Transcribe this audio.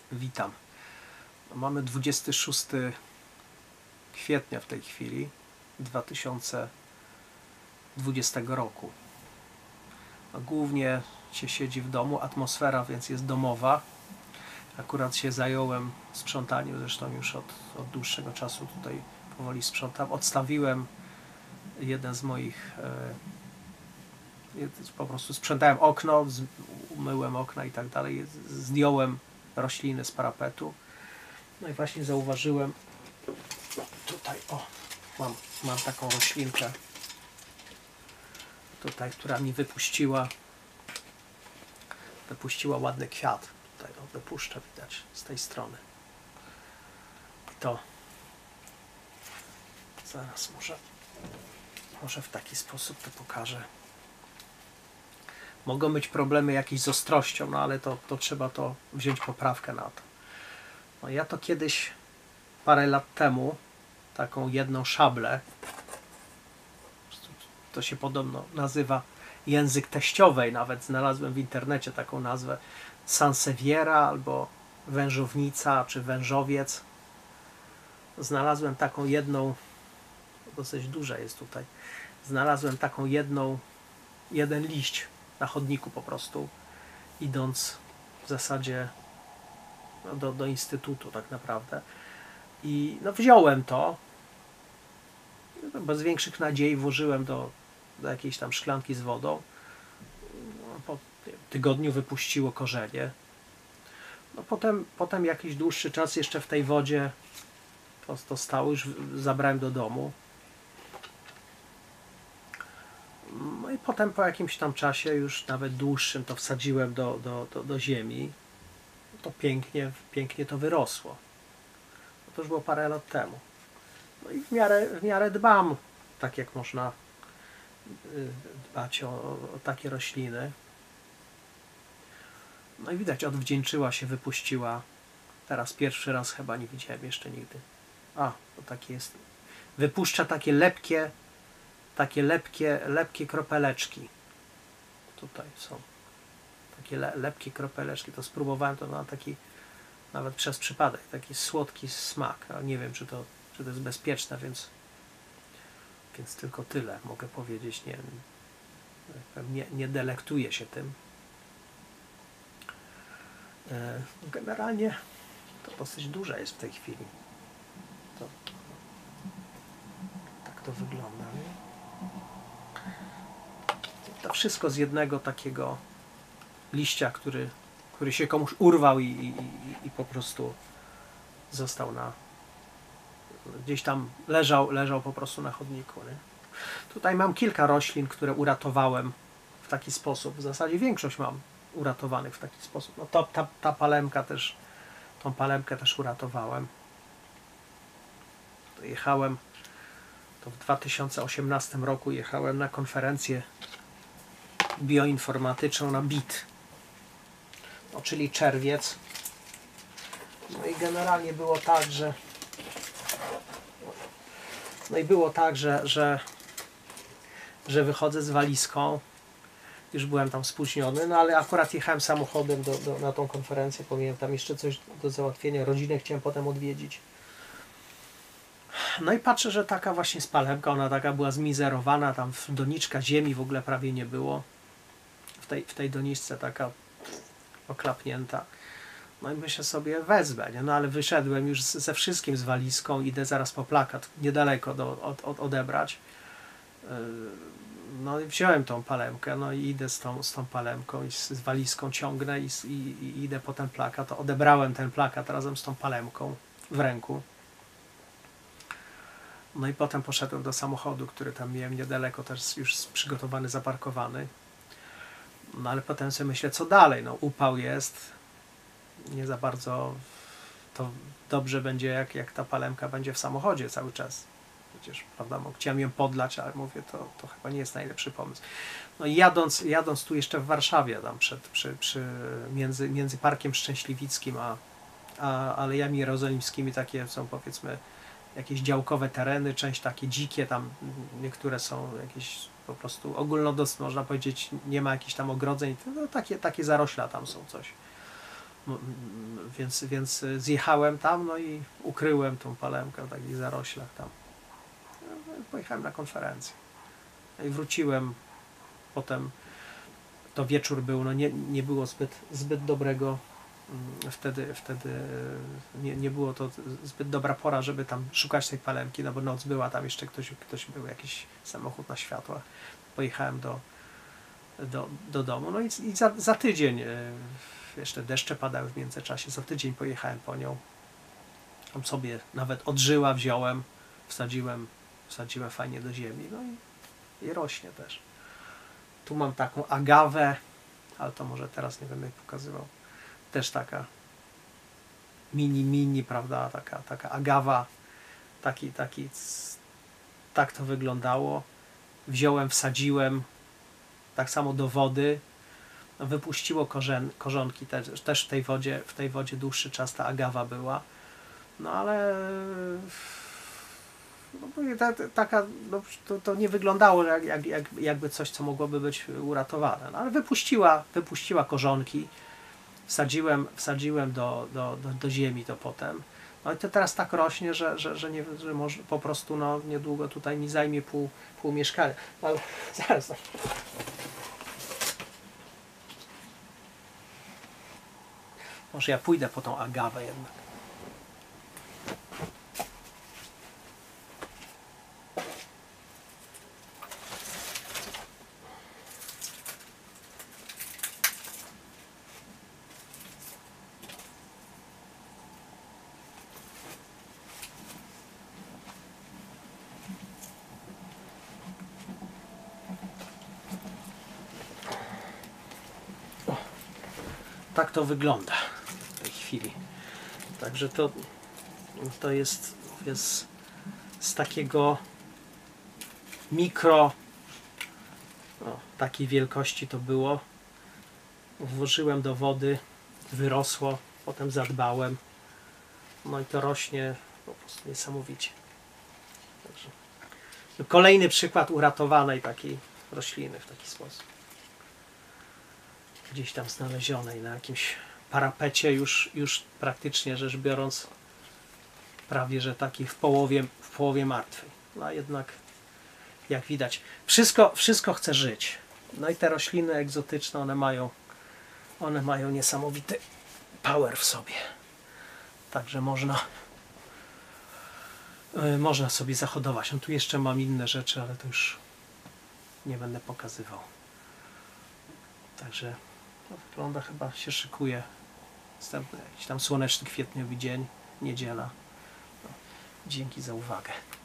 Witam. Mamy 26 kwietnia w tej chwili 2020 roku. Głównie się siedzi w domu, atmosfera więc jest domowa. Akurat się zająłem sprzątaniem, zresztą już od dłuższego czasu tutaj powoli sprzątam. Odstawiłem jeden z moich, po prostu sprzątałem okno, umyłem okna i tak dalej, zdjąłem rośliny z parapetu. No i właśnie zauważyłem tutaj, mam taką roślinkę tutaj, która mi wypuściła ładny kwiat. Tutaj wypuszczę, widać z tej strony. I to zaraz może w taki sposób to pokażę. Mogą być problemy jakieś z ostrością, no ale to trzeba to wziąć poprawkę na to. No ja to kiedyś, parę lat temu, taką jedną szablę, to się podobno nazywa język teściowej, nawet znalazłem w internecie taką nazwę, Sansevieria albo wężownica czy wężowiec. Znalazłem taką jedną, dosyć duża jest tutaj, znalazłem taką jeden liść na chodniku po prostu, idąc w zasadzie do instytutu tak naprawdę. I no wziąłem to, bez większych nadziei włożyłem do jakiejś tam szklanki z wodą. No, po tygodniu wypuściło korzenie. No potem jakiś dłuższy czas jeszcze w tej wodzie to stało, już zabrałem do domu. No i potem po jakimś tam czasie, już nawet dłuższym, to wsadziłem do ziemi. To pięknie to wyrosło. To już było parę lat temu. No i w miarę dbam, tak jak można dbać o takie rośliny. No i widać, odwdzięczyła się, wypuściła. Teraz pierwszy raz chyba, nie widziałem jeszcze nigdy. To takie jest. Wypuszcza takie lepkie kropeleczki. Tutaj są takie lepkie kropeleczki. To spróbowałem to na taki, nawet przez przypadek, taki słodki smak. Ale nie wiem, czy to jest bezpieczne, więc tylko tyle mogę powiedzieć. Nie delektuję się tym. Generalnie to dosyć duże jest w tej chwili. Tak to wygląda. To wszystko z jednego takiego liścia, który się komuś urwał i po prostu został gdzieś tam leżał po prostu na chodniku. Nie? Tutaj mam kilka roślin, które uratowałem w taki sposób. W zasadzie większość mam uratowanych w taki sposób. No ta palemka też, tą palemkę też uratowałem. To w 2018 roku jechałem na konferencję bioinformatyczną na BIT, no, czyli czerwiec. No i generalnie było tak, że wychodzę z walizką. Już byłem tam spóźniony, no ale akurat jechałem samochodem na tą konferencję, powinienem tam jeszcze coś do załatwienia, rodzinę chciałem potem odwiedzić. No i patrzę, że taka właśnie spalemka, ona taka była zmizerowana, tam doniczka ziemi w ogóle prawie nie było. W tej doniczce taka oklapnięta. No i myślę sobie, wezmę, nie? No ale wyszedłem już ze wszystkim, z walizką, idę zaraz po plakat, niedaleko odebrać. No i wziąłem tą palemkę, no i idę z tą palemką i z walizką ciągnę i idę po ten plakat. Odebrałem ten plakat razem z tą palemką w ręku. No i potem poszedłem do samochodu, który tam miałem niedaleko, też już przygotowany, zaparkowany. No ale potem sobie myślę, co dalej? No upał jest, nie za bardzo to dobrze będzie, jak ta palemka będzie w samochodzie cały czas. Przecież, prawda, chciałem ją podlać, ale mówię, to chyba nie jest najlepszy pomysł. No i jadąc tu jeszcze w Warszawie, tam między Parkiem Szczęśliwickim a Alejami Jerozolimskimi, takie są, powiedzmy, jakieś działkowe tereny, część takie dzikie, tam niektóre są jakieś po prostu ogólnodostępne, można powiedzieć, nie ma jakichś tam ogrodzeń, no takie zarośla tam są coś. Więc zjechałem tam, no i ukryłem tą palemkę w takich zaroślach tam. No, pojechałem na konferencję. No i wróciłem potem, to wieczór był, no nie było zbyt dobrego, wtedy nie było to zbyt dobra pora, żeby tam szukać tej palemki, no bo noc była, tam jeszcze ktoś był, jakiś samochód na światłach. Pojechałem do domu, no i za tydzień, jeszcze deszcze padały w międzyczasie, za tydzień pojechałem po nią. Tam sobie nawet odżyła wziąłem, wsadziłem fajnie do ziemi, no i rośnie też. Tu mam taką agawę, ale to może teraz nie będę pokazywał. Też taka mini, prawda, taka agawa, tak to wyglądało. Wziąłem, wsadziłem, tak samo do wody, no, wypuściło korzonki też w tej wodzie dłuższy czas ta agawa była, no ale no, no, to nie wyglądało jakby coś, co mogłoby być uratowane, no, ale wypuściła korzonki, wsadziłem do ziemi to potem. No i to teraz tak rośnie, że może po prostu no, niedługo tutaj mi zajmie pół mieszkania. No, ale zaraz. Może ja pójdę po tą agawę jednak. Tak to wygląda w tej chwili. Także to jest z takiego mikro, takiej wielkości to było. Włożyłem do wody, wyrosło, potem zadbałem. No i to rośnie po prostu niesamowicie. Także kolejny przykład uratowanej takiej rośliny w taki sposób. Gdzieś tam znalezionej na jakimś parapecie, już praktycznie rzecz biorąc, prawie że taki w połowie martwy. No jednak, jak widać, wszystko chce żyć. No i te rośliny egzotyczne, one mają niesamowity power w sobie. Także można sobie zahodować. No tu jeszcze mam inne rzeczy, ale to już nie będę pokazywał. Także no, wygląda, chyba się szykuje następny jakiś tam słoneczny kwietniowy dzień, niedziela. No, dzięki za uwagę.